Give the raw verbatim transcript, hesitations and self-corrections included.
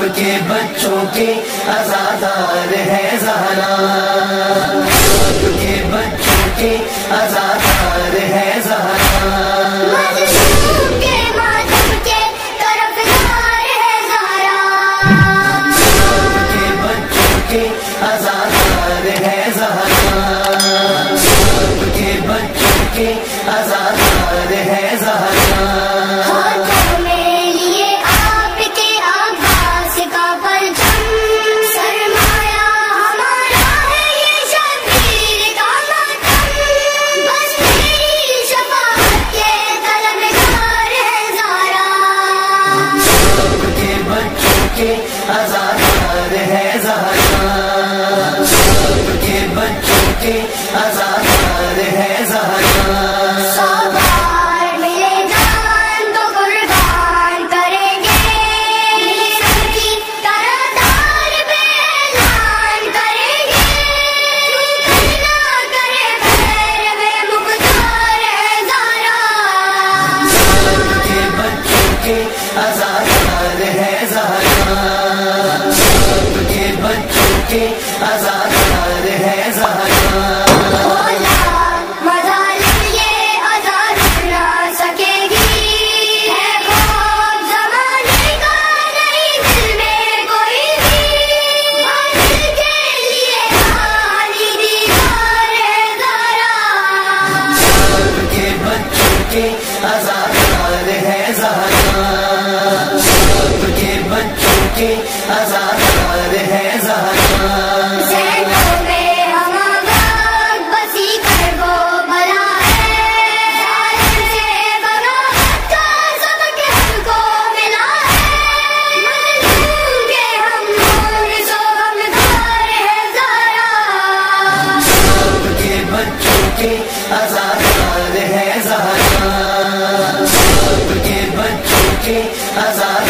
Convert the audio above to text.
کے بچوں کے آزادار ہے زہرا، آپ کے بچوں کے آزادار ہے زہرا، مظلوم کے ماتم کے طرفدار ہے زہرا، آپ کے بچوں کے آزادار ہے زہرا، آپ کے بچوں کے آزادار ہے زہرا، ہاتھوں میں لیے آپ کے عباس کا پرچم، سرمایہ ہمارا ہے یہ شبیر کا ماتم، بس تیری شفاعت کے طلبگار ہے زہرا، آپ کے بچوں کے آزادار ہے زہرا، آپ کے بچوں کے آزادار ہے زہرا، سو بار ملے جان تو قربان کریں گے، سب کی طرفدار پہ اعلان کریں گے، کرنا کرے پیروے مختار ہے زہرا، آپ کے بچوں کے آزادار ہے زہرا، آپ کے بچوں کے آزادار ہے زہرا، مظالم یہ آزاد نہ سکے گی، ہے خوف زمانے کا نہیں دل میں کوئی بھی، باطل کے لیے خالی دیوار ہے زہرا، آپ کے بچوں کے آزادار ہے زہرا، آپ کے بچوں کے آزادار ہے زہرا، ذہنوں میں ہم آباد بسی کر وہ بلا ہے، ظالم سے بغاوت کا سبق ہم کو ملا ہے، مظلوم کے ہم نور سو غمگار ہے زہرا، آپ کے بچوں کے آزادار ہے زہرا، آپ کے بچوں کے آزاد